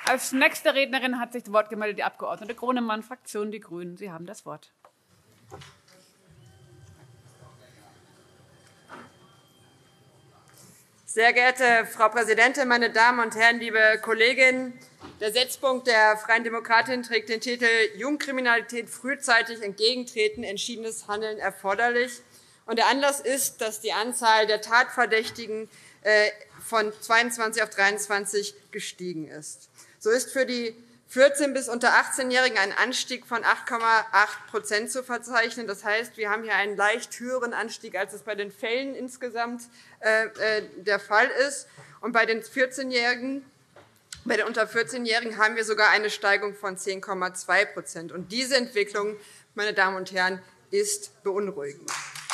Als nächste Rednerin hat sich das Wort gemeldet die Abgeordnete Gronemann, Fraktion Die Grünen. Sie haben das Wort. Sehr geehrte Frau Präsidentin, meine Damen und Herren, liebe Kolleginnen! Der Setzpunkt der Freien Demokratin trägt den Titel Jugendkriminalität frühzeitig entgegentreten, entschiedenes Handeln erforderlich. Und der Anlass ist, dass die Anzahl der Tatverdächtigen von 22 auf 23 gestiegen ist. So ist für die 14- bis unter 18-Jährigen ein Anstieg von 8,8% zu verzeichnen. Das heißt, wir haben hier einen leicht höheren Anstieg, als es bei den Fällen insgesamt der Fall ist. Und bei den 14-Jährigen, bei den unter 14-Jährigen haben wir sogar eine Steigerung von 10,2%. Und diese Entwicklung, meine Damen und Herren, ist beunruhigend.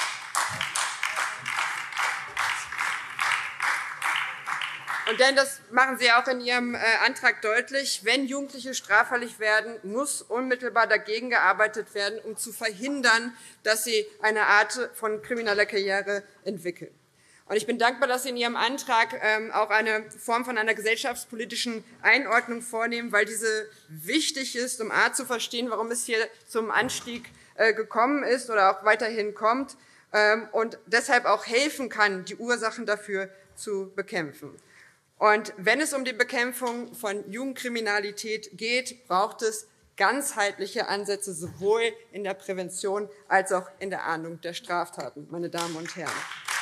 Und denn das machen Sie auch in Ihrem Antrag deutlich, wenn Jugendliche straffällig werden, muss unmittelbar dagegen gearbeitet werden, um zu verhindern, dass sie eine Art von krimineller Karriere entwickeln. Und ich bin dankbar, dass Sie in Ihrem Antrag auch eine Form von einer gesellschaftspolitischen Einordnung vornehmen, weil diese wichtig ist, um zu verstehen, warum es hier zum Anstieg gekommen ist oder auch weiterhin kommt und deshalb auch helfen kann, die Ursachen dafür zu bekämpfen. Und wenn es um die Bekämpfung von Jugendkriminalität geht, braucht es ganzheitliche Ansätze sowohl in der Prävention als auch in der Ahndung der Straftaten, meine Damen und Herren.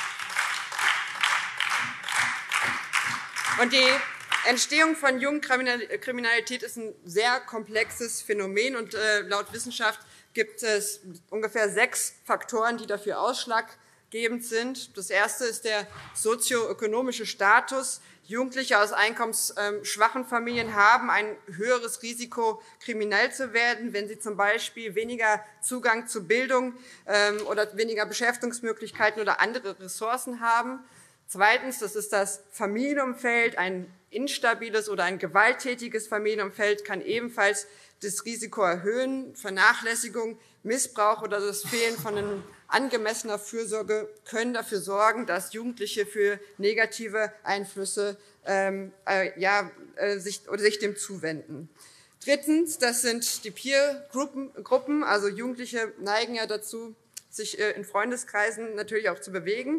Und die Entstehung von Jugendkriminalität ist ein sehr komplexes Phänomen. Und laut Wissenschaft gibt es ungefähr 6 Faktoren, die dafür ausschlaggebend sind. Das erste ist der sozioökonomische Status. Jugendliche aus einkommensschwachen Familien haben ein höheres Risiko, kriminell zu werden, wenn sie zum Beispiel weniger Zugang zu Bildung oder weniger Beschäftigungsmöglichkeiten oder andere Ressourcen haben. Zweitens, das ist das Familienumfeld. Ein instabiles oder ein gewalttätiges Familienumfeld kann ebenfalls das Risiko erhöhen. Vernachlässigung, Missbrauch oder das Fehlen von angemessener Fürsorge können dafür sorgen, dass Jugendliche für negative Einflüsse sich dem zuwenden. Drittens, das sind die Peer-Gruppen. Also Jugendliche neigen ja dazu, sich in Freundeskreisen natürlich auch zu bewegen.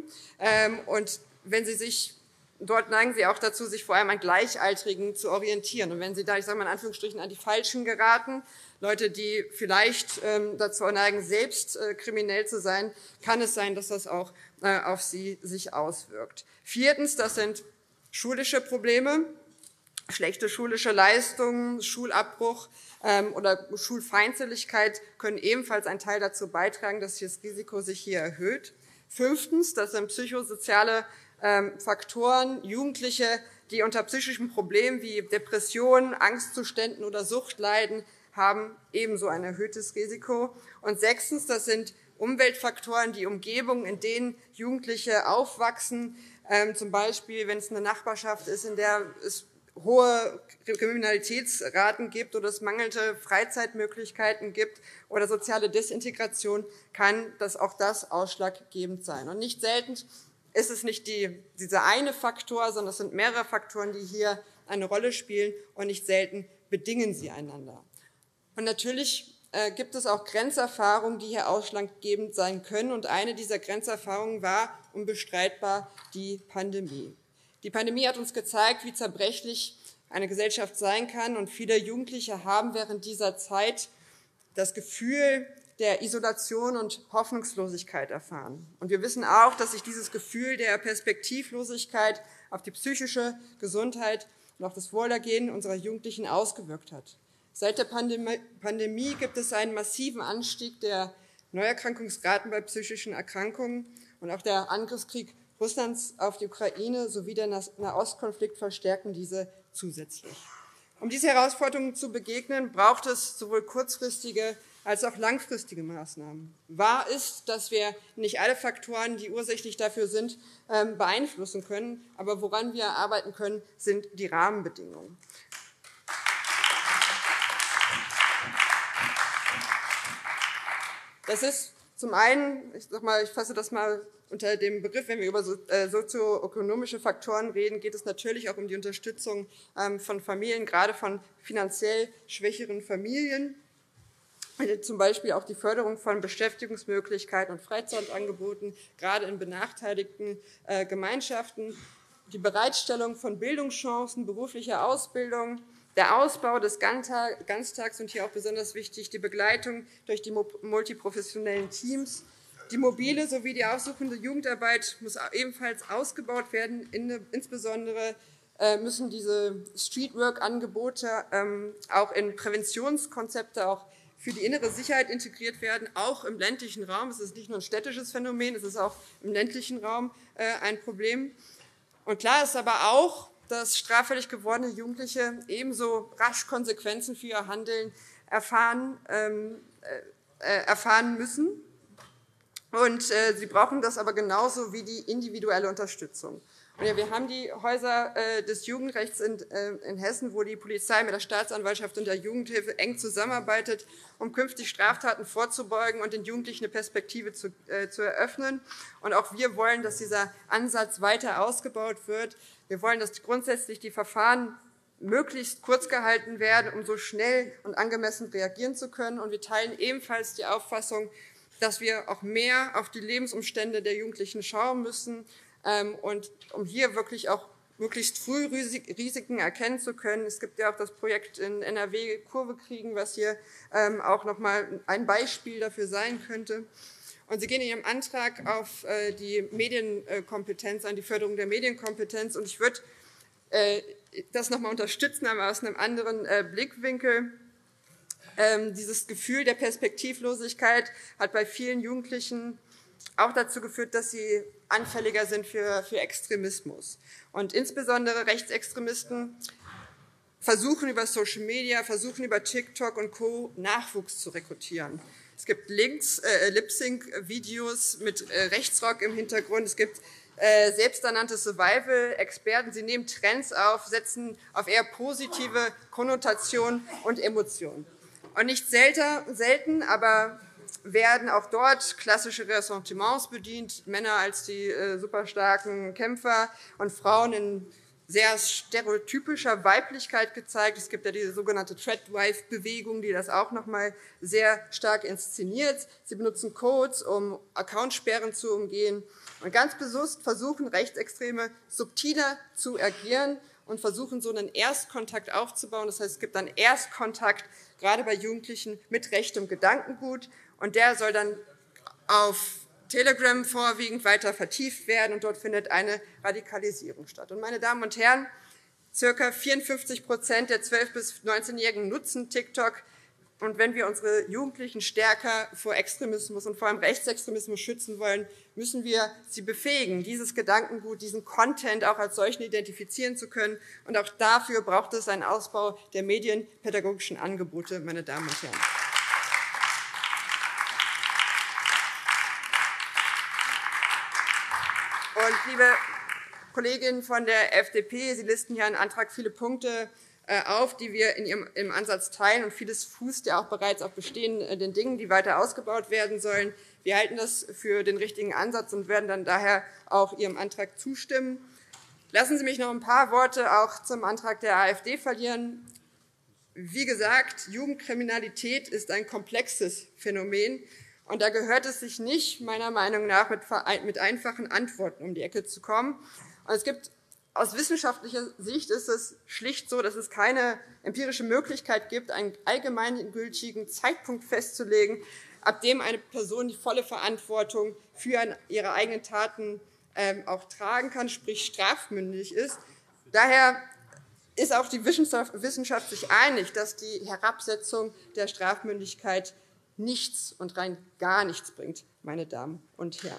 Und wenn sie sich dort neigen sie auch dazu, sich vor allem an Gleichaltrigen zu orientieren. Und wenn sie da, ich sage mal in Anführungsstrichen, an die Falschen geraten, Leute, die vielleicht dazu neigen, selbst kriminell zu sein, kann es sein, dass das auch auf sie sich auswirkt. Viertens, das sind schulische Probleme, schlechte schulische Leistungen, Schulabbruch oder Schulfeindseligkeit können ebenfalls einen Teil dazu beitragen, dass das Risiko sich hier erhöht. Fünftens, das sind psychosoziale Faktoren. Jugendliche, die unter psychischen Problemen wie Depressionen, Angstzuständen oder Sucht leiden, haben ebenso ein erhöhtes Risiko. Und sechstens, das sind Umweltfaktoren, die Umgebung, in denen Jugendliche aufwachsen, zum Beispiel, wenn es eine Nachbarschaft ist, in der es hohe Kriminalitätsraten gibt oder es mangelnde Freizeitmöglichkeiten gibt oder soziale Desintegration, kann auch das ausschlaggebend sein. Und nicht selten ist es nicht dieser eine Faktor, sondern es sind mehrere Faktoren, die hier eine Rolle spielen, und nicht selten bedingen sie einander. Und natürlich gibt es auch Grenzerfahrungen, die hier ausschlaggebend sein können. Und eine dieser Grenzerfahrungen war unbestreitbar die Pandemie. Die Pandemie hat uns gezeigt, wie zerbrechlich eine Gesellschaft sein kann. Und viele Jugendliche haben während dieser Zeit das Gefühl der Isolation und Hoffnungslosigkeit erfahren. Und wir wissen auch, dass sich dieses Gefühl der Perspektivlosigkeit auf die psychische Gesundheit und auch das Wohlergehen unserer Jugendlichen ausgewirkt hat. Seit der Pandemie gibt es einen massiven Anstieg der Neuerkrankungsraten bei psychischen Erkrankungen, und auch der Angriffskrieg Russlands auf die Ukraine sowie der Nahostkonflikt verstärken diese zusätzlich. Um diese Herausforderungen zu begegnen, braucht es sowohl kurzfristige als auch langfristige Maßnahmen. Wahr ist, dass wir nicht alle Faktoren, die ursächlich dafür sind, beeinflussen können. Aber woran wir arbeiten können, sind die Rahmenbedingungen. Das ist Zum einen, ich fasse das mal unter dem Begriff, wenn wir über sozioökonomische Faktoren reden, geht es natürlich auch um die Unterstützung von Familien, gerade von finanziell schwächeren Familien. Zum Beispiel auch die Förderung von Beschäftigungsmöglichkeiten und Freizeitangeboten, gerade in benachteiligten Gemeinschaften, die Bereitstellung von Bildungschancen, beruflicher Ausbildung, der Ausbau des Ganztags und hier auch besonders wichtig die Begleitung durch die multiprofessionellen Teams. Die mobile sowie die aufsuchende Jugendarbeit muss ebenfalls ausgebaut werden. Insbesondere müssen diese Streetwork-Angebote auch in Präventionskonzepte auch für die innere Sicherheit integriert werden, auch im ländlichen Raum. Es ist nicht nur ein städtisches Phänomen, es ist auch im ländlichen Raum ein Problem. Und klar ist aber auch, dass straffällig gewordene Jugendliche ebenso rasch Konsequenzen für ihr Handeln erfahren müssen. Und sie brauchen das aber genauso wie die individuelle Unterstützung. Und ja, wir haben die Häuser des Jugendrechts in Hessen, wo die Polizei mit der Staatsanwaltschaft und der Jugendhilfe eng zusammenarbeitet, um künftig Straftaten vorzubeugen und den Jugendlichen eine Perspektive zu eröffnen. Und auch wir wollen, dass dieser Ansatz weiter ausgebaut wird. Wir wollen, dass grundsätzlich die Verfahren möglichst kurz gehalten werden, um so schnell und angemessen reagieren zu können. Und wir teilen ebenfalls die Auffassung, dass wir auch mehr auf die Lebensumstände der Jugendlichen schauen müssen, und um hier wirklich auch möglichst früh Risiken erkennen zu können. Es gibt ja auch das Projekt in NRW Kurve kriegen, was hier auch noch mal ein Beispiel dafür sein könnte. Und Sie gehen in Ihrem Antrag auf die Medienkompetenz, an die Förderung der Medienkompetenz. Und ich würde das noch mal unterstützen, aber aus einem anderen Blickwinkel. Dieses Gefühl der Perspektivlosigkeit hat bei vielen Jugendlichen auch dazu geführt, dass sie anfälliger sind für Extremismus. Und insbesondere Rechtsextremisten versuchen über Social Media, versuchen über TikTok und Co. Nachwuchs zu rekrutieren. Es gibt Lip-Sync-Videos mit Rechtsrock im Hintergrund. Es gibt selbsternannte Survival-Experten. Sie nehmen Trends auf, setzen auf eher positive Konnotationen und Emotionen. Und nicht selten, aber werden auch dort klassische Ressentiments bedient, Männer als die superstarken Kämpfer und Frauen in sehr stereotypischer Weiblichkeit gezeigt. Es gibt ja diese sogenannte Threadwife-Bewegung, die das auch noch mal sehr stark inszeniert. Sie benutzen Codes, um Accountsperren zu umgehen. Und ganz bewusst versuchen Rechtsextreme subtiler zu agieren und versuchen so einen Erstkontakt aufzubauen. Das heißt, es gibt dann Erstkontakt, gerade bei Jugendlichen, mit rechtem Gedankengut. Und der soll dann auf Telegram vorwiegend weiter vertieft werden und dort findet eine Radikalisierung statt. Und meine Damen und Herren, ca. 54% der 12- bis 19-Jährigen nutzen TikTok. Und wenn wir unsere Jugendlichen stärker vor Extremismus und vor allem Rechtsextremismus schützen wollen, müssen wir sie befähigen, dieses Gedankengut, diesen Content auch als solchen identifizieren zu können. Und auch dafür braucht es einen Ausbau der medienpädagogischen Angebote, meine Damen und Herren. Und liebe Kolleginnen von der FDP, Sie listen hier einen Antrag viele Punkte auf, die wir im Ansatz teilen. Und vieles fußt ja auch bereits auf bestehenden Dingen, die weiter ausgebaut werden sollen. Wir halten das für den richtigen Ansatz und werden dann daher auch Ihrem Antrag zustimmen. Lassen Sie mich noch ein paar Worte auch zum Antrag der AfD verlieren. Wie gesagt, Jugendkriminalität ist ein komplexes Phänomen. Und da gehört es sich nicht, meiner Meinung nach, mit einfachen Antworten um die Ecke zu kommen. Und es gibt aus wissenschaftlicher Sicht ist es schlicht so, dass es keine empirische Möglichkeit gibt, einen allgemeingültigen Zeitpunkt festzulegen, ab dem eine Person die volle Verantwortung für ihre eigenen Taten auch tragen kann, sprich strafmündig ist. Daher ist auch die Wissenschaft sich einig, dass die Herabsetzung der Strafmündigkeit nichts und rein gar nichts bringt, meine Damen und Herren.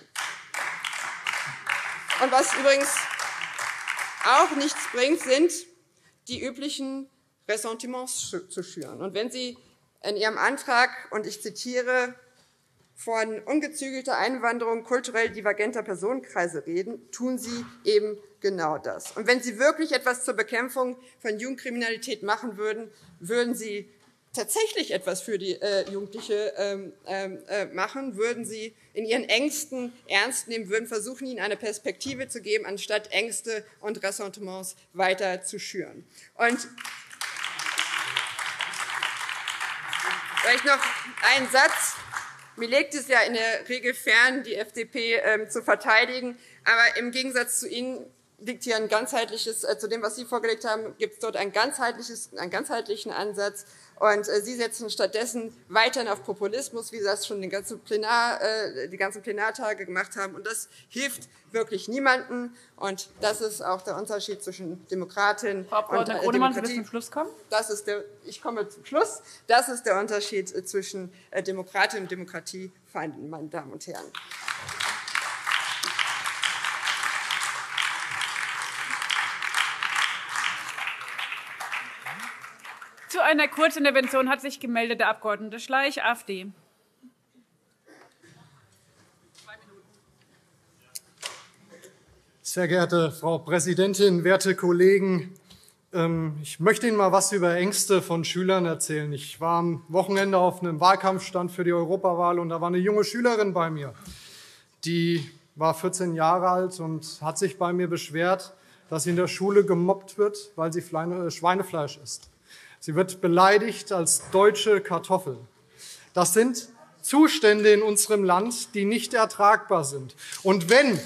Und was übrigens auch nichts bringt, sind die üblichen Ressentiments zu schüren. Und wenn Sie in Ihrem Antrag, und ich zitiere, von ungezügelter Einwanderung kulturell divergenter Personenkreise reden, tun Sie eben genau das. Und wenn Sie wirklich etwas zur Bekämpfung von Jugendkriminalität machen würden, würden Sie tatsächlich etwas für die Jugendliche machen, würden sie in ihren Ängsten ernst nehmen, würden versuchen, ihnen eine Perspektive zu geben, anstatt Ängste und Ressentiments weiter zu schüren. Und vielleicht noch einen Satz. Mir liegt es ja in der Regel fern, die FDP zu verteidigen, aber im Gegensatz zu Ihnen liegt hier ein ganzheitliches, zu dem, was Sie vorgelegt haben, gibt es dort einen ganzheitlichen Ansatz. Und Sie setzen stattdessen weiterhin auf Populismus, wie Sie das schon die ganzen Plenartage gemacht haben. Und das hilft wirklich niemandem. Und das ist auch der Unterschied zwischen Demokratin und Demokratie. Zum Schluss kommen? Ich komme zum Schluss. Das ist der Unterschied zwischen Demokratin und Demokratiefeinden, meine Damen und Herren. Zu einer Kurzintervention hat sich gemeldet der Abgeordnete Schleich, AfD. Sehr geehrte Frau Präsidentin, werte Kollegen! Ich möchte Ihnen mal was über Ängste von Schülern erzählen. Ich war am Wochenende auf einem Wahlkampfstand für die Europawahl und da war eine junge Schülerin bei mir. Die war 14 Jahre alt und hat sich bei mir beschwert, dass sie in der Schule gemobbt wird, weil sie Schweinefleisch isst. Sie wird beleidigt als deutsche Kartoffel. Das sind Zustände in unserem Land, die nicht ertragbar sind. Und wenn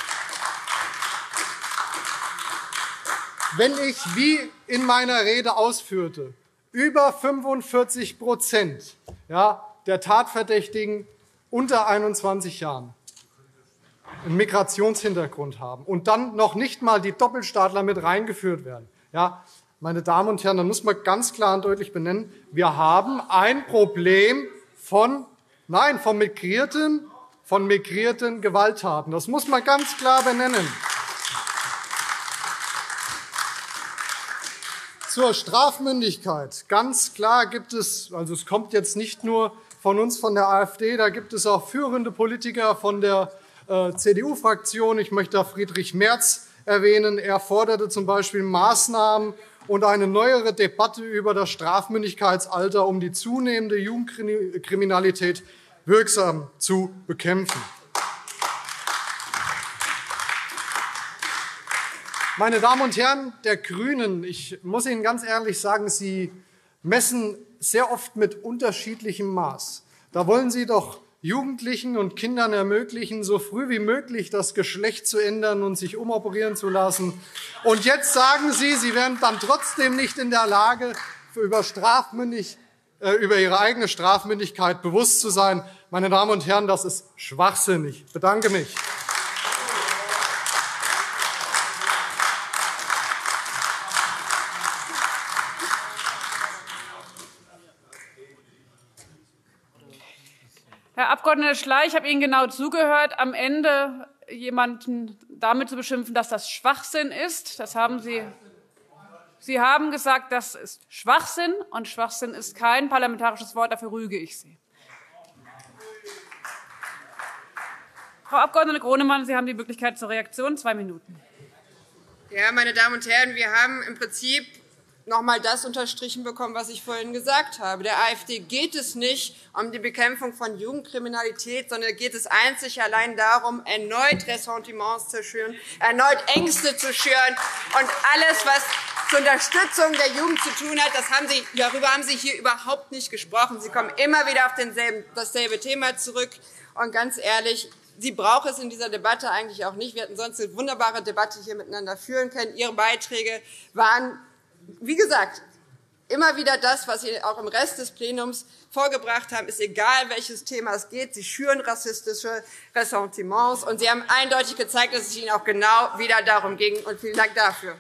ich, wie in meiner Rede ausführte, über 45% der Tatverdächtigen unter 21 Jahren einen Migrationshintergrund haben und dann noch nicht mal die Doppelstaatler mit reingeführt werden, meine Damen und Herren, dann muss man ganz klar und deutlich benennen, wir haben ein Problem von migrierten Gewalttaten. Das muss man ganz klar benennen. Zur Strafmündigkeit. Ganz klar gibt es, also es kommt jetzt nicht nur von uns, von der AfD, da gibt es auch führende Politiker von der CDU-Fraktion. Ich möchte da Friedrich Merz erwähnen. Er forderte zum Beispiel Maßnahmen und eine neuere Debatte über das Strafmündigkeitsalter, um die zunehmende Jugendkriminalität wirksam zu bekämpfen. Meine Damen und Herren der GRÜNEN, ich muss Ihnen ganz ehrlich sagen, Sie messen sehr oft mit unterschiedlichem Maß. Da wollen Sie doch Jugendlichen und Kindern ermöglichen, so früh wie möglich das Geschlecht zu ändern und sich umoperieren zu lassen. Und jetzt sagen Sie, Sie wären dann trotzdem nicht in der Lage, über Ihre eigene Strafmündigkeit bewusst zu sein. Meine Damen und Herren, das ist schwachsinnig. Ich bedanke mich. Herr Abgeordneter Schleich, ich habe Ihnen genau zugehört. Am Ende jemanden damit zu beschimpfen, dass das Schwachsinn ist, das haben Sie. Sie haben gesagt, das ist Schwachsinn, und Schwachsinn ist kein parlamentarisches Wort. Dafür rüge ich Sie. Frau Abgeordnete Gronemann, Sie haben die Möglichkeit zur Reaktion. 2 Minuten. Ja, meine Damen und Herren, wir haben im Prinzip noch einmal das unterstrichen bekommen, was ich vorhin gesagt habe. Der AfD geht es nicht um die Bekämpfung von Jugendkriminalität, sondern geht es einzig allein darum, erneut Ressentiments zu schüren, erneut Ängste zu schüren und alles, was zur Unterstützung der Jugend zu tun hat, darüber haben Sie hier überhaupt nicht gesprochen. Sie kommen immer wieder auf dasselbe Thema zurück. Und ganz ehrlich, Sie braucht es in dieser Debatte eigentlich auch nicht. Wir hätten sonst eine wunderbare Debatte hier miteinander führen können. Ihre Beiträge waren, wie gesagt, immer wieder das, was Sie auch im Rest des Plenums vorgebracht haben, ist egal, welches Thema es geht. Sie schüren rassistische Ressentiments, und Sie haben eindeutig gezeigt, dass es Ihnen auch genau wieder darum ging. Und vielen Dank dafür.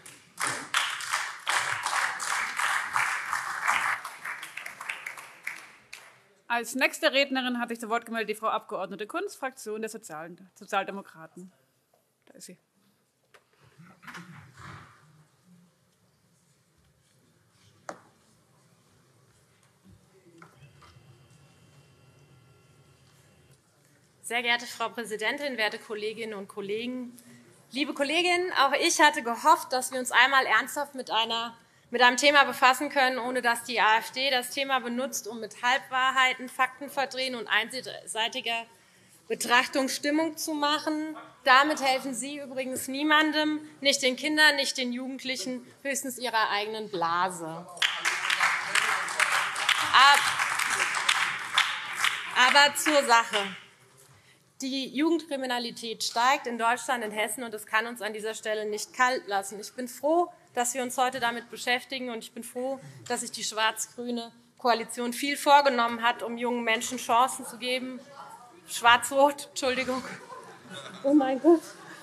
Als nächste Rednerin hat sich zu Wort gemeldet die Frau Abgeordnete Kunz, Fraktion der Sozialdemokraten. Da ist sie. Sehr geehrte Frau Präsidentin, werte Kolleginnen und Kollegen! Liebe Kolleginnen, auch ich hatte gehofft, dass wir uns einmal ernsthaft mit einer mit einem Thema befassen können, ohne dass die AfD das Thema benutzt, um mit Halbwahrheiten, Faktenverdrehen und einseitiger Betrachtung Stimmung zu machen. Damit helfen Sie übrigens niemandem, nicht den Kindern, nicht den Jugendlichen, höchstens ihrer eigenen Blase. Aber zur Sache. Die Jugendkriminalität steigt in Deutschland, in Hessen, und das kann uns an dieser Stelle nicht kalt lassen. Ich bin froh, dass wir uns heute damit beschäftigen, und ich bin froh, dass sich die schwarz-grüne Koalition viel vorgenommen hat, um jungen Menschen Chancen zu geben. Schwarz-rot, Entschuldigung. Oh mein Gott.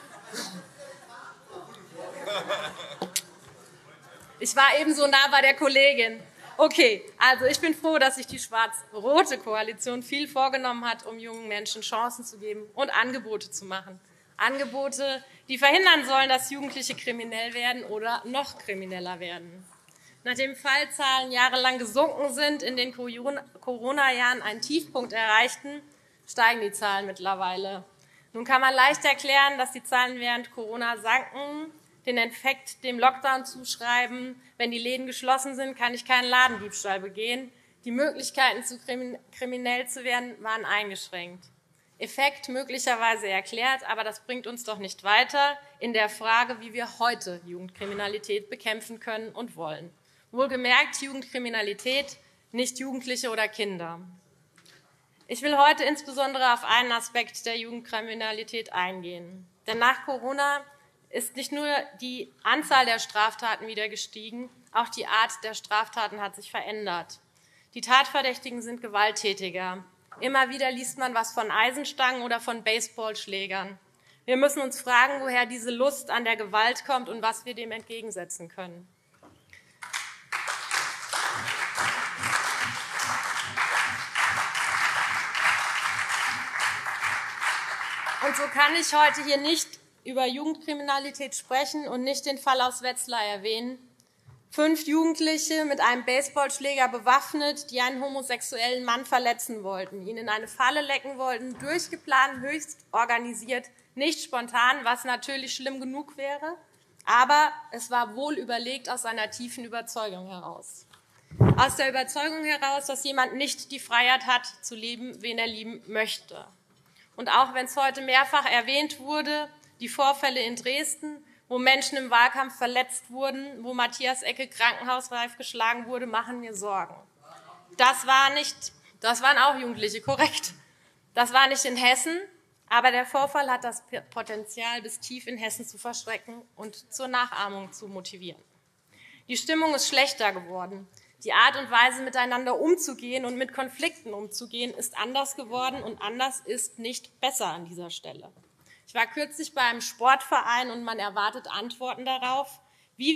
Ich war eben so nah bei der Kollegin. Okay, also ich bin froh, dass sich die schwarz-rote Koalition viel vorgenommen hat, um jungen Menschen Chancen zu geben und Angebote zu machen. Angebote, die verhindern sollen, dass Jugendliche kriminell werden oder noch krimineller werden. Nachdem Fallzahlen jahrelang gesunken sind, in den Corona-Jahren einen Tiefpunkt erreichten, steigen die Zahlen mittlerweile. Nun kann man leicht erklären, dass die Zahlen während Corona sanken, den Effekt dem Lockdown zuschreiben. Wenn die Läden geschlossen sind, kann ich keinen Ladendiebstahl begehen. Die Möglichkeiten, kriminell zu werden, waren eingeschränkt. Effekt möglicherweise erklärt, aber das bringt uns doch nicht weiter in der Frage, wie wir heute Jugendkriminalität bekämpfen können und wollen. Wohlgemerkt Jugendkriminalität, nicht Jugendliche oder Kinder. Ich will heute insbesondere auf einen Aspekt der Jugendkriminalität eingehen. Denn nach Corona ist nicht nur die Anzahl der Straftaten wieder gestiegen, auch die Art der Straftaten hat sich verändert. Die Tatverdächtigen sind gewalttätiger. Immer wieder liest man was von Eisenstangen oder von Baseballschlägern. Wir müssen uns fragen, woher diese Lust an der Gewalt kommt und was wir dem entgegensetzen können. Und so kann ich heute hier nicht über Jugendkriminalität sprechen und nicht den Fall aus Wetzlar erwähnen. 5 Jugendliche mit einem Baseballschläger bewaffnet, die einen homosexuellen Mann verletzen wollten, ihn in eine Falle lecken wollten, durchgeplant, höchst organisiert, nicht spontan, was natürlich schlimm genug wäre, aber es war wohl überlegt aus einer tiefen Überzeugung heraus. Aus der Überzeugung heraus, dass jemand nicht die Freiheit hat, zu lieben, wen er lieben möchte. Und auch wenn es heute mehrfach erwähnt wurde, die Vorfälle in Dresden, wo Menschen im Wahlkampf verletzt wurden, wo Matthias Ecke krankenhausreif geschlagen wurde, machen mir Sorgen. Das waren auch Jugendliche, korrekt. Das war nicht in Hessen, aber der Vorfall hat das Potenzial, bis tief in Hessen zu verschrecken und zur Nachahmung zu motivieren. Die Stimmung ist schlechter geworden. Die Art und Weise, miteinander umzugehen und mit Konflikten umzugehen, ist anders geworden, und anders ist nicht besser an dieser Stelle. Ich war kürzlich bei einem Sportverein, und man erwartet Antworten darauf, wie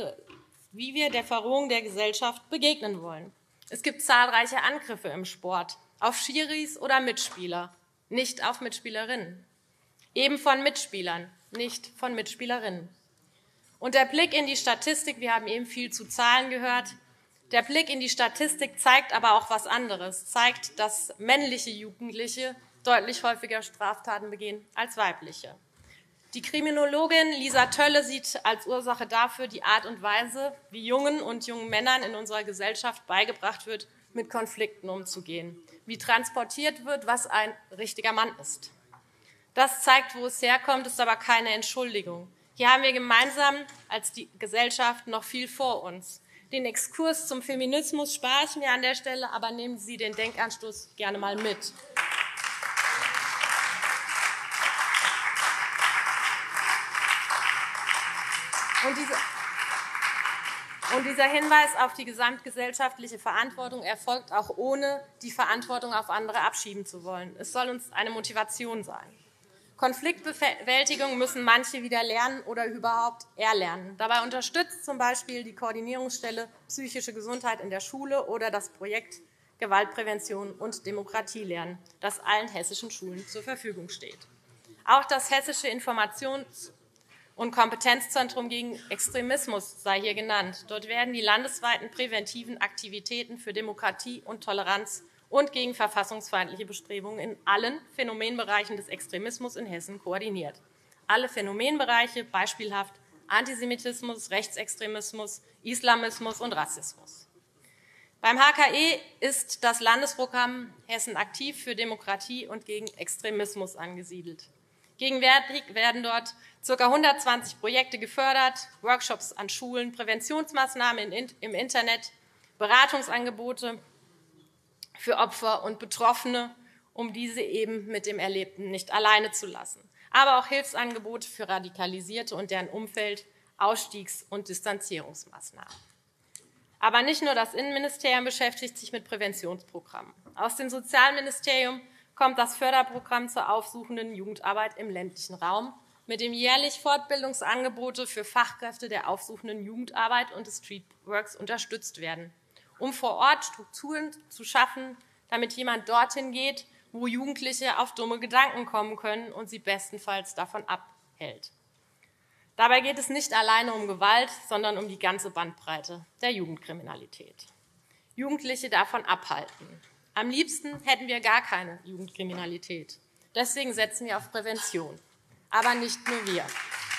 wir der Verrohung der Gesellschaft begegnen wollen. Es gibt zahlreiche Angriffe im Sport, auf Schiris oder Mitspieler, nicht auf Mitspielerinnen. Eben von Mitspielern, nicht von Mitspielerinnen. Und der Blick in die Statistik, wir haben eben viel zu Zahlen gehört, der Blick in die Statistik zeigt aber auch was anderes, zeigt, dass männliche Jugendliche deutlich häufiger Straftaten begehen als weibliche. Die Kriminologin Lisa Tölle sieht als Ursache dafür die Art und Weise, wie Jungen und jungen Männern in unserer Gesellschaft beigebracht wird, mit Konflikten umzugehen, wie transportiert wird, was ein richtiger Mann ist. Das zeigt, wo es herkommt, ist aber keine Entschuldigung. Hier haben wir gemeinsam als die Gesellschaft noch viel vor uns. Den Exkurs zum Feminismus spare ich mir an der Stelle, aber nehmen Sie den Denkanstoß gerne mal mit. Und dieser Hinweis auf die gesamtgesellschaftliche Verantwortung erfolgt auch ohne die Verantwortung auf andere abschieben zu wollen. Es soll uns eine Motivation sein. Konfliktbewältigung müssen manche wieder lernen oder überhaupt erlernen. Dabei unterstützt zum Beispiel die Koordinierungsstelle Psychische Gesundheit in der Schule oder das Projekt Gewaltprävention und Demokratie lernen, das allen hessischen Schulen zur Verfügung steht. Auch das Hessische Informations- und Kompetenzzentrum gegen Extremismus sei hier genannt. Dort werden die landesweiten präventiven Aktivitäten für Demokratie und Toleranz und gegen verfassungsfeindliche Bestrebungen in allen Phänomenbereichen des Extremismus in Hessen koordiniert. Alle Phänomenbereiche, beispielhaft Antisemitismus, Rechtsextremismus, Islamismus und Rassismus. Beim HKE ist das Landesprogramm Hessen aktiv für Demokratie und gegen Extremismus angesiedelt. Gegenwärtig werden dort ca. 120 Projekte gefördert, Workshops an Schulen, Präventionsmaßnahmen im Internet, Beratungsangebote für Opfer und Betroffene, um diese eben mit dem Erlebten nicht alleine zu lassen. Aber auch Hilfsangebote für Radikalisierte und deren Umfeld, Ausstiegs- und Distanzierungsmaßnahmen. Aber nicht nur das Innenministerium beschäftigt sich mit Präventionsprogrammen. Aus dem Sozialministerium kommt das Förderprogramm zur aufsuchenden Jugendarbeit im ländlichen Raum, mit dem jährlich Fortbildungsangebote für Fachkräfte der aufsuchenden Jugendarbeit und des Streetworks unterstützt werden, um vor Ort Strukturen zu schaffen, damit jemand dorthin geht, wo Jugendliche auf dumme Gedanken kommen können und sie bestenfalls davon abhält. Dabei geht es nicht alleine um Gewalt, sondern um die ganze Bandbreite der Jugendkriminalität. Jugendliche davon abhalten. Am liebsten hätten wir gar keine Jugendkriminalität. Deswegen setzen wir auf Prävention. Aber nicht nur wir.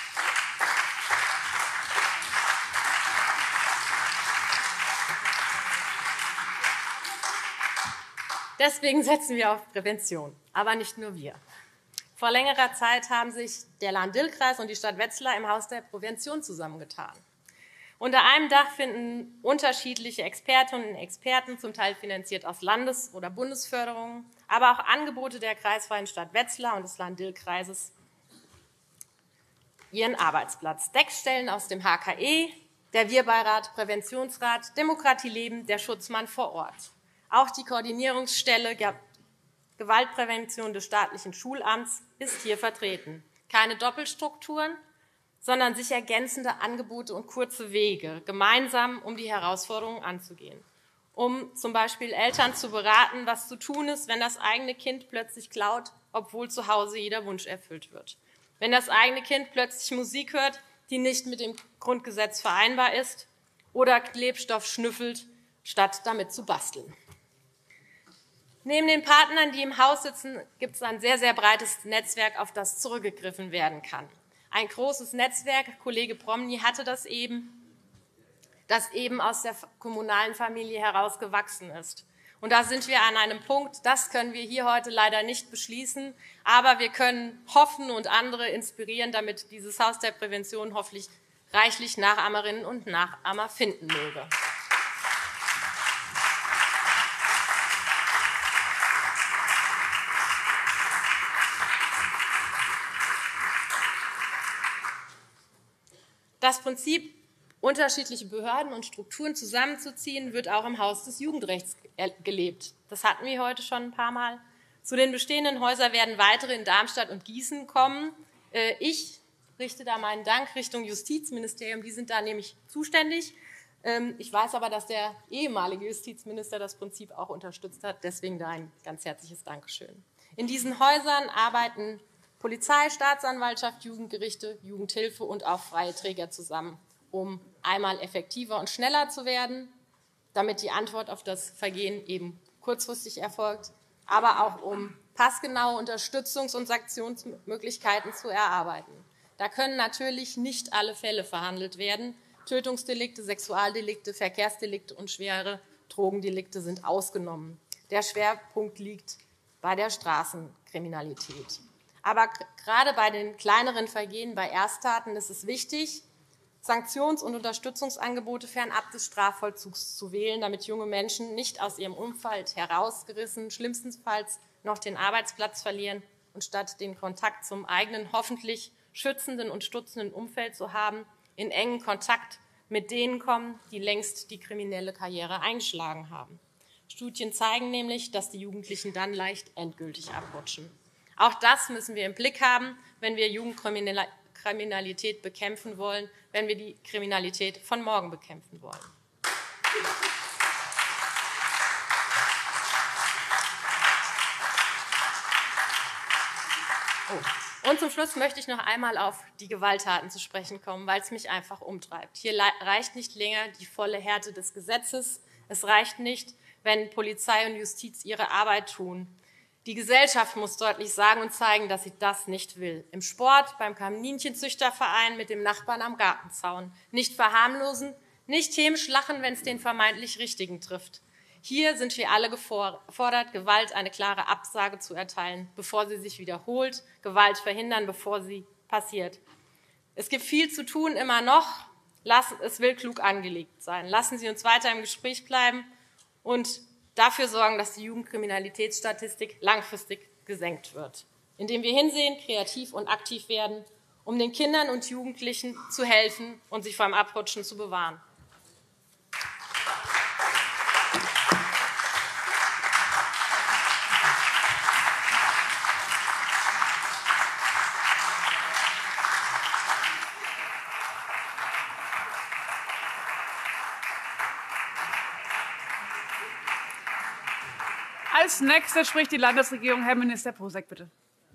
Deswegen setzen wir auf Prävention, aber nicht nur wir. Vor längerer Zeit haben sich der Lahn-Dill-Kreis und die Stadt Wetzlar im Haus der Prävention zusammengetan. Unter einem Dach finden unterschiedliche Expertinnen und Experten, zum Teil finanziert aus Landes- oder Bundesförderungen, aber auch Angebote der kreisfreien Stadt Wetzlar und des Lahn-Dill-Kreises ihren Arbeitsplatz. Deckstellen aus dem HKE, der Wir-Beirat, Präventionsrat, Demokratie leben, der Schutzmann vor Ort. Auch die Koordinierungsstelle Gewaltprävention des staatlichen Schulamts ist hier vertreten. Keine Doppelstrukturen, sondern sich ergänzende Angebote und kurze Wege, gemeinsam um die Herausforderungen anzugehen. Um zum Beispiel Eltern zu beraten, was zu tun ist, wenn das eigene Kind plötzlich klaut, obwohl zu Hause jeder Wunsch erfüllt wird. Wenn das eigene Kind plötzlich Musik hört, die nicht mit dem Grundgesetz vereinbar ist, oder Klebstoff schnüffelt, statt damit zu basteln. Neben den Partnern, die im Haus sitzen, gibt es ein sehr, sehr breites Netzwerk, auf das zurückgegriffen werden kann. Ein großes Netzwerk, Kollege Promny hatte das eben aus der kommunalen Familie heraus gewachsen ist. Und da sind wir an einem Punkt, das können wir hier heute leider nicht beschließen, aber wir können hoffen und andere inspirieren, damit dieses Haus der Prävention hoffentlich reichlich Nachahmerinnen und Nachahmer finden möge. Das Prinzip, unterschiedliche Behörden und Strukturen zusammenzuziehen, wird auch im Haus des Jugendrechts gelebt. Das hatten wir heute schon ein paar Mal. Zu den bestehenden Häusern werden weitere in Darmstadt und Gießen kommen. Ich richte da meinen Dank Richtung Justizministerium, die sind da nämlich zuständig. Ich weiß aber, dass der ehemalige Justizminister das Prinzip auch unterstützt hat, deswegen da ein ganz herzliches Dankeschön. In diesen Häusern arbeiten Polizei, Staatsanwaltschaft, Jugendgerichte, Jugendhilfe und auch freie Träger zusammen, um einmal effektiver und schneller zu werden, damit die Antwort auf das Vergehen eben kurzfristig erfolgt, aber auch um passgenaue Unterstützungs- und Sanktionsmöglichkeiten zu erarbeiten. Da können natürlich nicht alle Fälle verhandelt werden. Tötungsdelikte, Sexualdelikte, Verkehrsdelikte und schwere Drogendelikte sind ausgenommen. Der Schwerpunkt liegt bei der Straßenkriminalität. Aber gerade bei den kleineren Vergehen, bei Ersttaten ist es wichtig, Sanktions- und Unterstützungsangebote fernab des Strafvollzugs zu wählen, damit junge Menschen nicht aus ihrem Umfeld herausgerissen, schlimmstenfalls noch den Arbeitsplatz verlieren und statt den Kontakt zum eigenen, hoffentlich schützenden und stützenden Umfeld zu haben, in engen Kontakt mit denen kommen, die längst die kriminelle Karriere eingeschlagen haben. Studien zeigen nämlich, dass die Jugendlichen dann leicht endgültig abrutschen. Auch das müssen wir im Blick haben, wenn wir Jugendkriminalität bekämpfen wollen, wenn wir die Kriminalität von morgen bekämpfen wollen. Und zum Schluss möchte ich noch einmal auf die Gewalttaten zu sprechen kommen, weil es mich einfach umtreibt. Hier reicht nicht länger die volle Härte des Gesetzes. Es reicht nicht, wenn Polizei und Justiz ihre Arbeit tun. Die Gesellschaft muss deutlich sagen und zeigen, dass sie das nicht will. Im Sport, beim Kaninchenzüchterverein, mit dem Nachbarn am Gartenzaun. Nicht verharmlosen, nicht hämisch lachen, wenn es den vermeintlich Richtigen trifft. Hier sind wir alle gefordert, Gewalt eine klare Absage zu erteilen, bevor sie sich wiederholt, Gewalt verhindern, bevor sie passiert. Es gibt viel zu tun, immer noch. Es will klug angelegt sein. Lassen Sie uns weiter im Gespräch bleiben und dafür sorgen, dass die Jugendkriminalitätsstatistik langfristig gesenkt wird, indem wir hinsehen, kreativ und aktiv werden, um den Kindern und Jugendlichen zu helfen und sie vor dem Abrutschen zu bewahren. Als Nächster spricht die Landesregierung. Herr Minister Posek, bitte.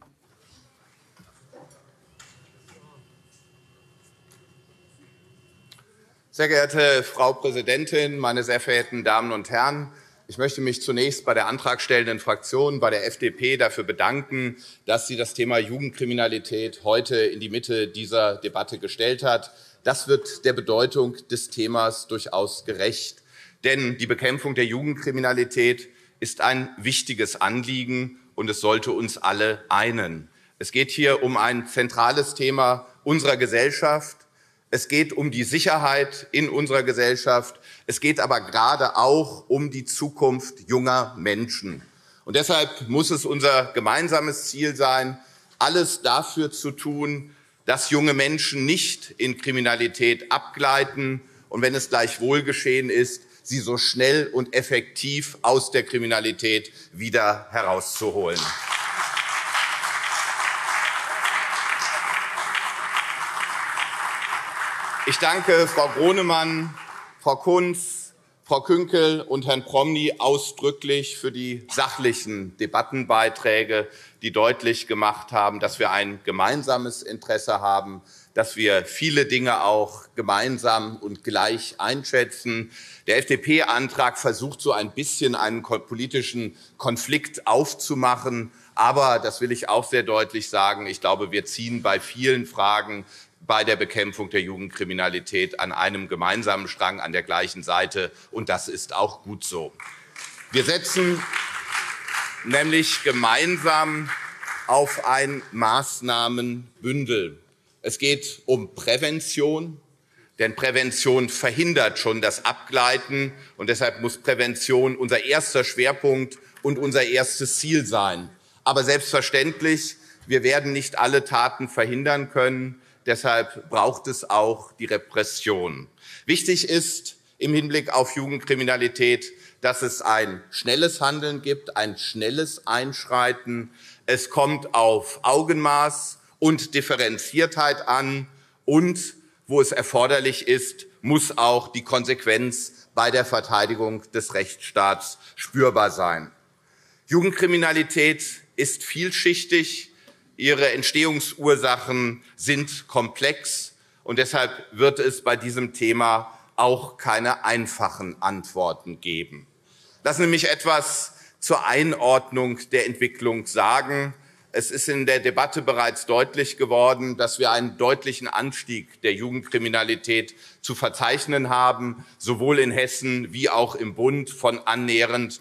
Sehr geehrte Frau Präsidentin, meine sehr verehrten Damen und Herren! Ich möchte mich zunächst bei der antragstellenden Fraktion, bei der FDP, dafür bedanken, dass sie das Thema Jugendkriminalität heute in die Mitte dieser Debatte gestellt hat. Das wird der Bedeutung des Themas durchaus gerecht. Denn die Bekämpfung der Jugendkriminalität ist ein wichtiges Anliegen, und es sollte uns alle einen. Es geht hier um ein zentrales Thema unserer Gesellschaft. Es geht um die Sicherheit in unserer Gesellschaft. Es geht aber gerade auch um die Zukunft junger Menschen. Und deshalb muss es unser gemeinsames Ziel sein, alles dafür zu tun, dass junge Menschen nicht in Kriminalität abgleiten und, wenn es gleichwohl geschehen ist, sie so schnell und effektiv aus der Kriminalität wieder herauszuholen. Ich danke Frau Gronemann, Frau Kunz, Frau Künkel und Herrn Promny ausdrücklich für die sachlichen Debattenbeiträge, die deutlich gemacht haben, dass wir ein gemeinsames Interesse haben, dass wir viele Dinge auch gemeinsam und gleich einschätzen. Der FDP-Antrag versucht so ein bisschen einen politischen Konflikt aufzumachen. Aber, das will ich auch sehr deutlich sagen, ich glaube, wir ziehen bei vielen Fragen bei der Bekämpfung der Jugendkriminalität an einem gemeinsamen Strang, an der gleichen Seite. Und das ist auch gut so. Wir setzen nämlich gemeinsam auf ein Maßnahmenbündel. Es geht um Prävention, denn Prävention verhindert schon das Abgleiten. Und deshalb muss Prävention unser erster Schwerpunkt und unser erstes Ziel sein. Aber selbstverständlich, wir werden nicht alle Taten verhindern können. Deshalb braucht es auch die Repression. Wichtig ist im Hinblick auf Jugendkriminalität, dass es ein schnelles Handeln gibt, ein schnelles Einschreiten. Es kommt auf Augenmaß und Differenziertheit an. Und wo es erforderlich ist, muss auch die Konsequenz bei der Verteidigung des Rechtsstaats spürbar sein. Jugendkriminalität ist vielschichtig. Ihre Entstehungsursachen sind komplex, und deshalb wird es bei diesem Thema auch keine einfachen Antworten geben. Lassen Sie mich etwas zur Einordnung der Entwicklung sagen. Es ist in der Debatte bereits deutlich geworden, dass wir einen deutlichen Anstieg der Jugendkriminalität zu verzeichnen haben, sowohl in Hessen wie auch im Bund von annähernd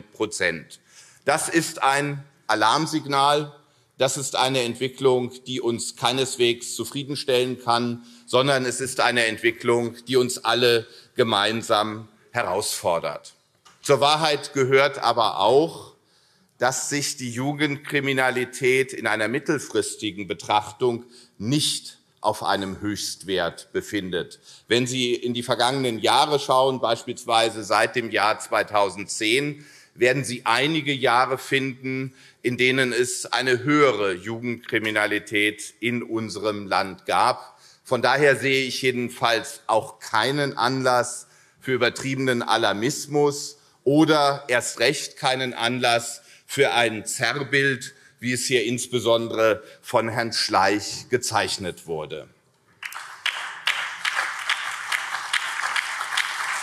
9%. Das ist ein Alarmsignal. Das ist eine Entwicklung, die uns keineswegs zufriedenstellen kann, sondern es ist eine Entwicklung, die uns alle gemeinsam herausfordert. Zur Wahrheit gehört aber auch, dass sich die Jugendkriminalität in einer mittelfristigen Betrachtung nicht auf einem Höchstwert befindet. Wenn Sie in die vergangenen Jahre schauen, beispielsweise seit dem Jahr 2010, werden Sie einige Jahre finden, in denen es eine höhere Jugendkriminalität in unserem Land gab. Von daher sehe ich jedenfalls auch keinen Anlass für übertriebenen Alarmismus oder erst recht keinen Anlass für ein Zerrbild, wie es hier insbesondere von Herrn Schleich gezeichnet wurde.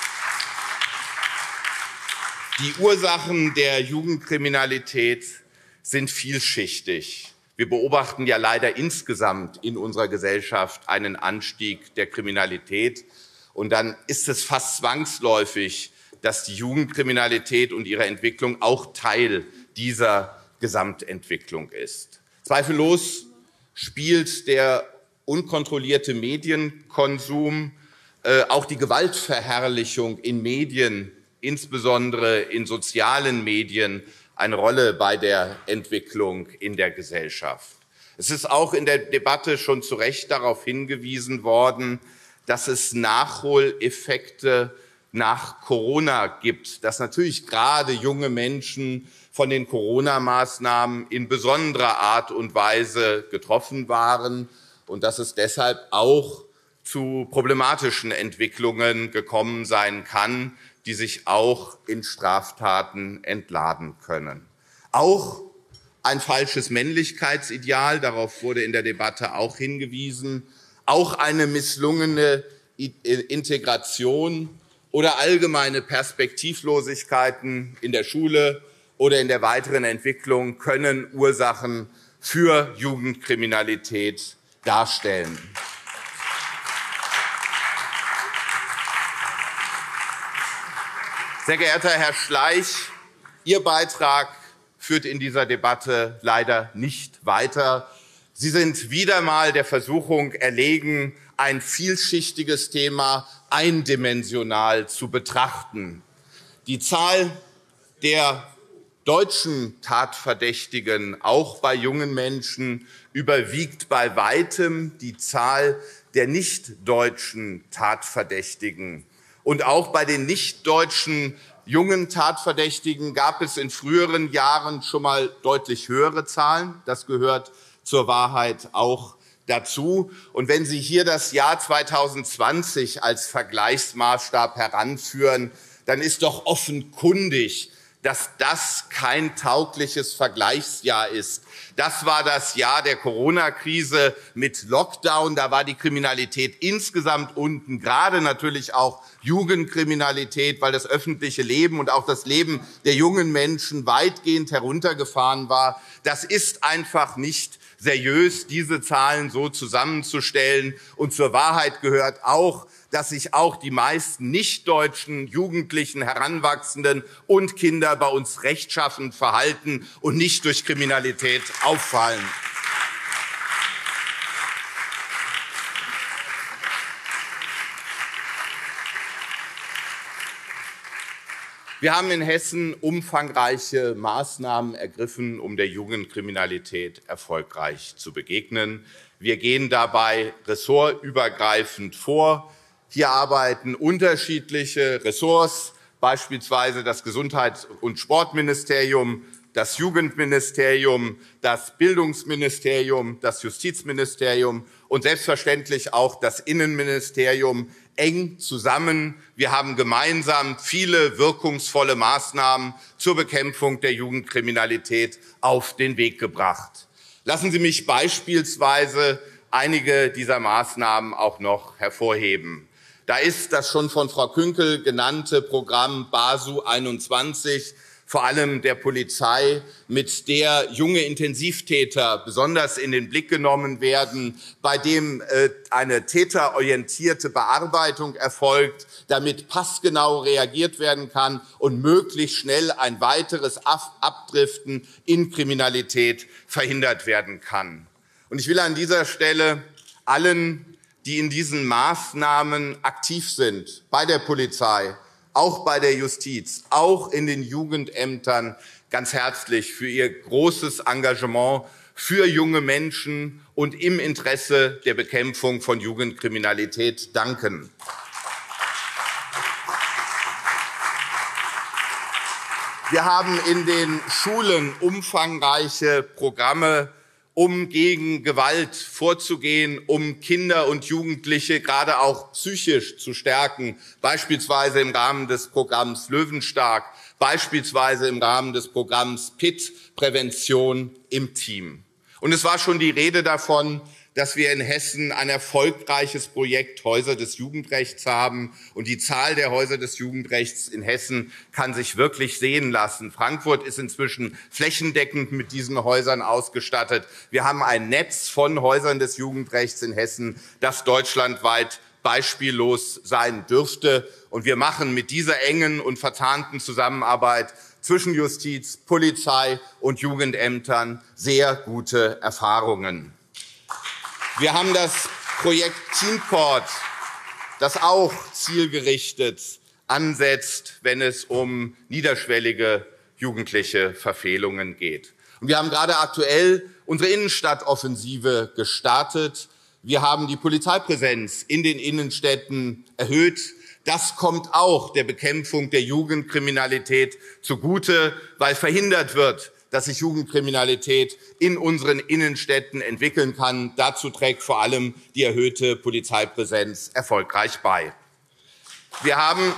Die Ursachen der Jugendkriminalität sind vielschichtig. Wir beobachten ja leider insgesamt in unserer Gesellschaft einen Anstieg der Kriminalität. Und dann ist es fast zwangsläufig, dass die Jugendkriminalität und ihre Entwicklung auch Teil dieser Gesamtentwicklung ist. Zweifellos spielt der unkontrollierte Medienkonsum, auch die Gewaltverherrlichung in Medien, insbesondere in sozialen Medien, eine Rolle bei der Entwicklung in der Gesellschaft. Es ist auch in der Debatte schon zu Recht darauf hingewiesen worden, dass es Nachholeffekte nach Corona gibt, dass natürlich gerade junge Menschen von den Corona-Maßnahmen in besonderer Art und Weise getroffen waren und dass es deshalb auch zu problematischen Entwicklungen gekommen sein kann, die sich auch in Straftaten entladen können. Auch ein falsches Männlichkeitsideal, darauf wurde in der Debatte auch hingewiesen, auch eine misslungene Integration oder allgemeine Perspektivlosigkeiten in der Schule oder in der weiteren Entwicklung können Ursachen für Jugendkriminalität darstellen. Sehr geehrter Herr Schleich, Ihr Beitrag führt in dieser Debatte leider nicht weiter. Sie sind wieder mal der Versuchung erlegen, ein vielschichtiges Thema eindimensional zu betrachten. Die Zahl der deutschen Tatverdächtigen, auch bei jungen Menschen, überwiegt bei weitem die Zahl der nicht-deutschen Tatverdächtigen. Und auch bei den nicht-deutschen jungen Tatverdächtigen gab es in früheren Jahren schon mal deutlich höhere Zahlen. Das gehört zur Wahrheit auch dazu. Und wenn Sie hier das Jahr 2020 als Vergleichsmaßstab heranführen, dann ist doch offenkundig, dass das kein taugliches Vergleichsjahr ist. Das war das Jahr der Corona-Krise mit Lockdown. Da war die Kriminalität insgesamt unten, gerade natürlich auch Jugendkriminalität, weil das öffentliche Leben und auch das Leben der jungen Menschen weitgehend heruntergefahren war. Das ist einfach nicht seriös, diese Zahlen so zusammenzustellen. Und zur Wahrheit gehört auch, dass sich auch die meisten nicht-deutschen Jugendlichen, Heranwachsenden und Kinder bei uns rechtschaffend verhalten und nicht durch Kriminalität auffallen. Wir haben in Hessen umfangreiche Maßnahmen ergriffen, um der Jugendkriminalität erfolgreich zu begegnen. Wir gehen dabei ressortübergreifend vor. Hier arbeiten unterschiedliche Ressorts, beispielsweise das Gesundheits- und Sportministerium, das Jugendministerium, das Bildungsministerium, das Justizministerium und selbstverständlich auch das Innenministerium eng zusammen. Wir haben gemeinsam viele wirkungsvolle Maßnahmen zur Bekämpfung der Jugendkriminalität auf den Weg gebracht. Lassen Sie mich beispielsweise einige dieser Maßnahmen auch noch hervorheben. Da ist das schon von Frau Künkel genannte Programm BASU 21, vor allem der Polizei, mit der junge Intensivtäter besonders in den Blick genommen werden, bei dem eine täterorientierte Bearbeitung erfolgt, damit passgenau reagiert werden kann und möglichst schnell ein weiteres Abdriften in Kriminalität verhindert werden kann. Und ich will an dieser Stelle allen, die in diesen Maßnahmen aktiv sind, bei der Polizei, auch bei der Justiz, auch in den Jugendämtern, ganz herzlich für ihr großes Engagement für junge Menschen und im Interesse der Bekämpfung von Jugendkriminalität danken. Wir haben in den Schulen umfangreiche Programme, um gegen Gewalt vorzugehen, um Kinder und Jugendliche gerade auch psychisch zu stärken, beispielsweise im Rahmen des Programms Löwenstark, beispielsweise im Rahmen des Programms PIT, Prävention im Team. Und es war schon die Rede davon, dass wir in Hessen ein erfolgreiches Projekt Häuser des Jugendrechts haben. Und die Zahl der Häuser des Jugendrechts in Hessen kann sich wirklich sehen lassen. Frankfurt ist inzwischen flächendeckend mit diesen Häusern ausgestattet. Wir haben ein Netz von Häusern des Jugendrechts in Hessen, das deutschlandweit beispiellos sein dürfte. Und wir machen mit dieser engen und verzahnten Zusammenarbeit zwischen Justiz, Polizei und Jugendämtern sehr gute Erfahrungen. Wir haben das Projekt Teen Court, das auch zielgerichtet ansetzt, wenn es um niederschwellige jugendliche Verfehlungen geht. Und wir haben gerade aktuell unsere Innenstadtoffensive gestartet. Wir haben die Polizeipräsenz in den Innenstädten erhöht. Das kommt auch der Bekämpfung der Jugendkriminalität zugute, weil verhindert wird, dass sich Jugendkriminalität in unseren Innenstädten entwickeln kann. Dazu trägt vor allem die erhöhte Polizeipräsenz erfolgreich bei. Wir haben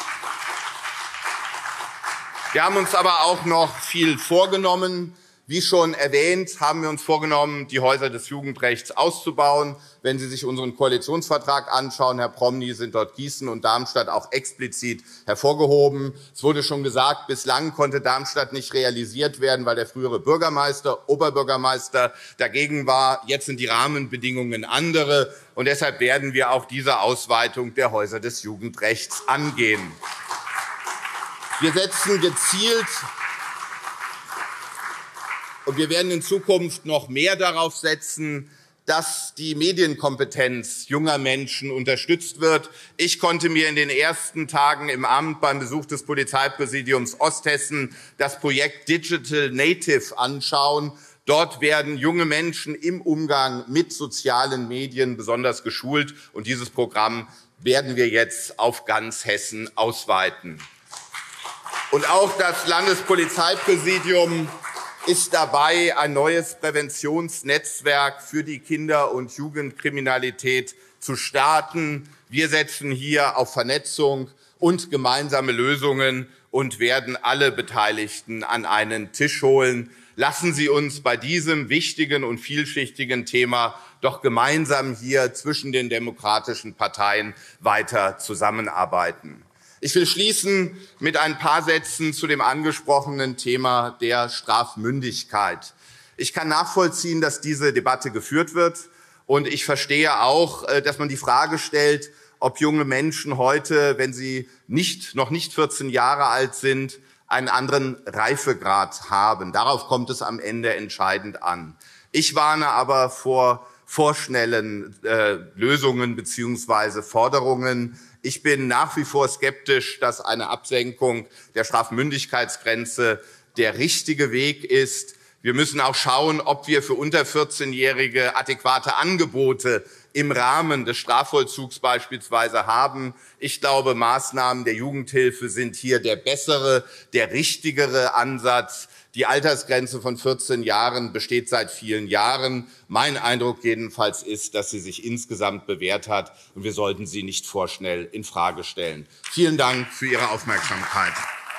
uns aber auch noch viel vorgenommen. Wie schon erwähnt, haben wir uns vorgenommen, die Häuser des Jugendrechts auszubauen. Wenn Sie sich unseren Koalitionsvertrag anschauen, Herr Promny, sind dort Gießen und Darmstadt auch explizit hervorgehoben. Es wurde schon gesagt, bislang konnte Darmstadt nicht realisiert werden, weil der frühere Bürgermeister, Oberbürgermeister dagegen war. Jetzt sind die Rahmenbedingungen andere. Und deshalb werden wir auch diese Ausweitung der Häuser des Jugendrechts angehen. Wir setzen gezielt und wir werden in Zukunft noch mehr darauf setzen, dass die Medienkompetenz junger Menschen unterstützt wird. Ich konnte mir in den ersten Tagen im Amt beim Besuch des Polizeipräsidiums Osthessen das Projekt Digital Native anschauen. Dort werden junge Menschen im Umgang mit sozialen Medien besonders geschult. Und dieses Programm werden wir jetzt auf ganz Hessen ausweiten. Und auch das Landespolizeipräsidium ist dabei, ein neues Präventionsnetzwerk für die Kinder- und Jugendkriminalität zu starten. Wir setzen hier auf Vernetzung und gemeinsame Lösungen und werden alle Beteiligten an einen Tisch holen. Lassen Sie uns bei diesem wichtigen und vielschichtigen Thema doch gemeinsam hier zwischen den demokratischen Parteien weiter zusammenarbeiten. Ich will schließen mit ein paar Sätzen zu dem angesprochenen Thema der Strafmündigkeit. Ich kann nachvollziehen, dass diese Debatte geführt wird. Und ich verstehe auch, dass man die Frage stellt, ob junge Menschen heute, wenn sie noch nicht 14 Jahre alt sind, einen anderen Reifegrad haben. Darauf kommt es am Ende entscheidend an. Ich warne aber vor vorschnellen Lösungen bzw. Forderungen. Ich bin nach wie vor skeptisch, dass eine Absenkung der Strafmündigkeitsgrenze der richtige Weg ist. Wir müssen auch schauen, ob wir für unter 14-Jährige adäquate Angebote im Rahmen des Strafvollzugs beispielsweise haben. Ich glaube, Maßnahmen der Jugendhilfe sind hier der bessere, der richtigere Ansatz. Die Altersgrenze von 14 Jahren besteht seit vielen Jahren. Mein Eindruck jedenfalls ist, dass sie sich insgesamt bewährt hat, und wir sollten sie nicht vorschnell infrage stellen. Vielen Dank für Ihre Aufmerksamkeit.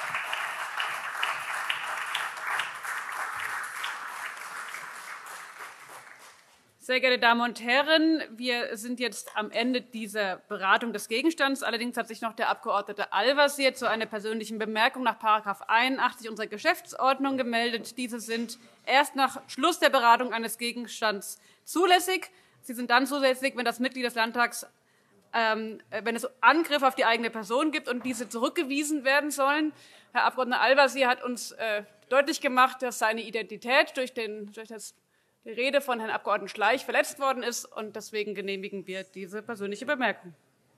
Sehr geehrte Damen und Herren, wir sind jetzt am Ende dieser Beratung des Gegenstands. Allerdings hat sich noch der Abg. Al-Wazir zu einer persönlichen Bemerkung nach § 81 unserer Geschäftsordnung gemeldet. Diese sind erst nach Schluss der Beratung eines Gegenstands zulässig. Sie sind dann zulässig, wenn das Mitglied des Landtags wenn es Angriffe auf die eigene Person gibt und diese zurückgewiesen werden sollen. Herr Abg. Al-Wazir hat uns deutlich gemacht, dass seine Identität durch die Rede von Herrn Abg. Schleich verletzt worden ist, und deswegen genehmigen wir diese persönliche Bemerkung.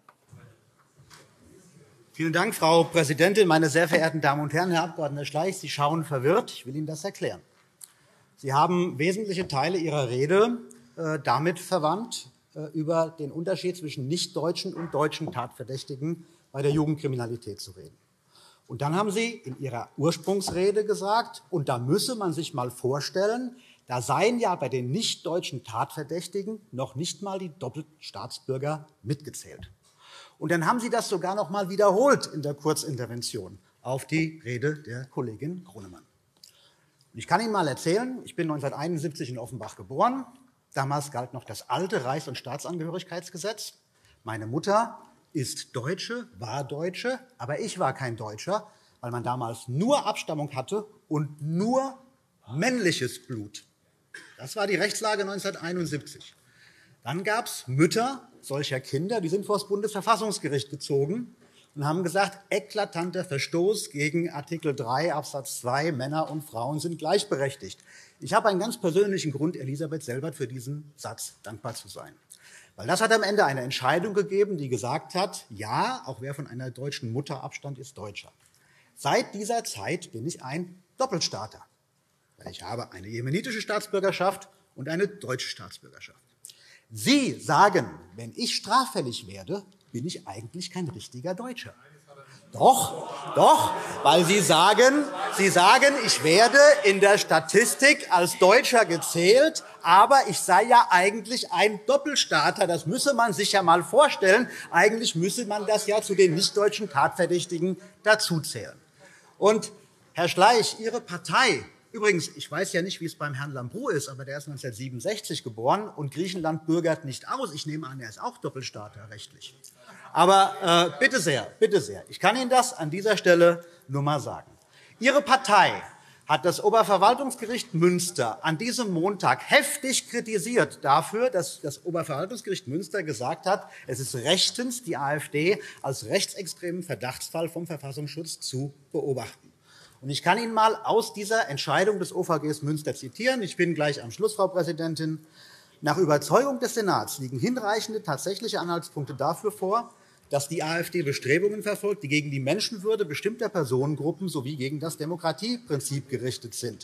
Vielen Dank, Frau Präsidentin. Meine sehr verehrten Damen und Herren, Herr Abg. Schleich, Sie schauen verwirrt. Ich will Ihnen das erklären. Sie haben wesentliche Teile Ihrer Rede damit verwandt, über den Unterschied zwischen nichtdeutschen und deutschen Tatverdächtigen bei der Jugendkriminalität zu reden. Und dann haben Sie in Ihrer Ursprungsrede gesagt, und da müsse man sich mal vorstellen, da seien ja bei den nichtdeutschen Tatverdächtigen noch nicht mal die doppelten Staatsbürger mitgezählt. Und dann haben Sie das sogar noch mal wiederholt in der Kurzintervention auf die Rede der Kollegin Gronemann. Und ich kann Ihnen mal erzählen, ich bin 1971 in Offenbach geboren. Damals galt noch das alte Reichs- und Staatsangehörigkeitsgesetz. Meine Mutter ist Deutsche, war Deutsche, aber ich war kein Deutscher, weil man damals nur Abstammung hatte und nur männliches Blut. Das war die Rechtslage 1971. Dann gab es Mütter solcher Kinder, die sind vor das Bundesverfassungsgericht gezogen und haben gesagt, eklatanter Verstoß gegen Artikel 3 Absatz 2, Männer und Frauen sind gleichberechtigt. Ich habe einen ganz persönlichen Grund, Elisabeth Selbert, für diesen Satz dankbar zu sein. Weil das hat am Ende eine Entscheidung gegeben, die gesagt hat, ja, auch wer von einer deutschen Mutter abstammt, ist Deutscher. Seit dieser Zeit bin ich ein Doppelstaater. Ich habe eine jemenitische Staatsbürgerschaft und eine deutsche Staatsbürgerschaft. Sie sagen, wenn ich straffällig werde, bin ich eigentlich kein richtiger Deutscher. Doch, weil Sie sagen, ich werde in der Statistik als Deutscher gezählt, aber ich sei ja eigentlich ein Doppelstaater. Das müsse man sich ja mal vorstellen. Eigentlich müsse man das ja zu den nicht-deutschen Tatverdächtigen dazuzählen. Und, Herr Schleich, Ihre Partei, übrigens, ich weiß ja nicht, wie es beim Herrn Lambrou ist, aber der ist 1967 geboren und Griechenland bürgert nicht aus. Ich nehme an, er ist auch Doppelstaater rechtlich. Aber bitte sehr, ich kann Ihnen das an dieser Stelle nur mal sagen. Ihre Partei hat das Oberverwaltungsgericht Münster an diesem Montag heftig kritisiert dafür, dass das Oberverwaltungsgericht Münster gesagt hat, es ist rechtens, die AfD als rechtsextremen Verdachtsfall vom Verfassungsschutz zu beobachten. Und ich kann Ihnen mal aus dieser Entscheidung des OVGs Münster zitieren. Ich bin gleich am Schluss, Frau Präsidentin. Nach Überzeugung des Senats liegen hinreichende tatsächliche Anhaltspunkte dafür vor, dass die AfD Bestrebungen verfolgt, die gegen die Menschenwürde bestimmter Personengruppen sowie gegen das Demokratieprinzip gerichtet sind.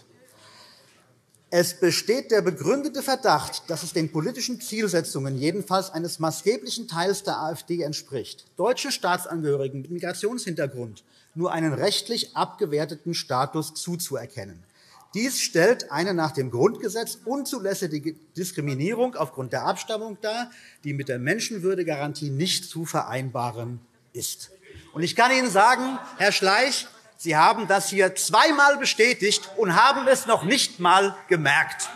Es besteht der begründete Verdacht, dass es den politischen Zielsetzungen jedenfalls eines maßgeblichen Teils der AfD entspricht, deutsche Staatsangehörigen mit Migrationshintergrund nur einen rechtlich abgewerteten Status zuzuerkennen. Dies stellt eine nach dem Grundgesetz unzulässige Diskriminierung aufgrund der Abstammung dar, die mit der Menschenwürdegarantie nicht zu vereinbaren ist. Und ich kann Ihnen sagen, Herr Schleich, Sie haben das hier zweimal bestätigt und haben es noch nicht einmal gemerkt.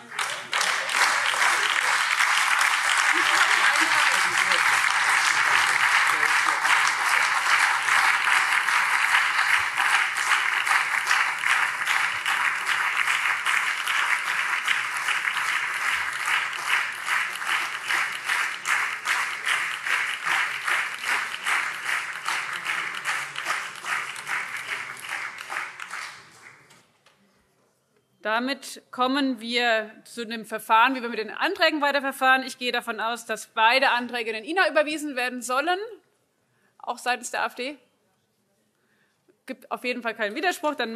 Damit kommen wir zu dem Verfahren, wie wir mit den Anträgen weiterverfahren. Ich gehe davon aus, dass beide Anträge in den INA überwiesen werden sollen, auch seitens der AfD. Es gibt auf jeden Fall keinen Widerspruch. Dann